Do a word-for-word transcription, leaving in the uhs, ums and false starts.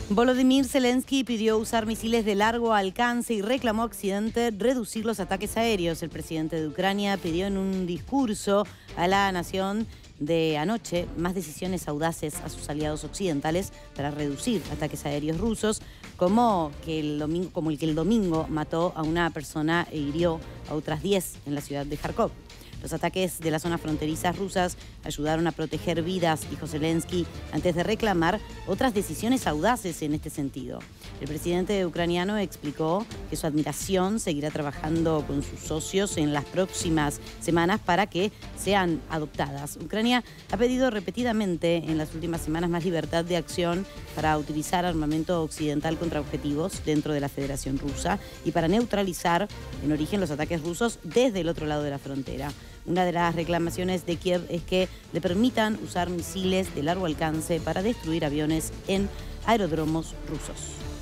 Volodymyr Zelensky pidió usar misiles de largo alcance y reclamó a Occidente reducir los ataques aéreos. El presidente de Ucrania pidió en un discurso a la nación de anoche más decisiones audaces a sus aliados occidentales para reducir ataques aéreos rusos, como, que el, domingo, como el que el domingo mató a una persona e hirió a otras diez en la ciudad de Kharkov. Los ataques de las zonas fronterizas rusas ayudaron a proteger vidas, dijo Zelensky, antes de reclamar otras decisiones audaces en este sentido. El presidente ucraniano explicó que su admiración seguirá trabajando con sus socios en las próximas semanas para que sean adoptadas. Ucrania ha pedido repetidamente en las últimas semanas más libertad de acción para utilizar armamento occidental contra objetivos dentro de la Federación Rusa y para neutralizar en origen los ataques rusos desde el otro lado de la frontera. Una de las reclamaciones de Kiev es que le permitan usar misiles de largo alcance para destruir aviones en aeródromos rusos.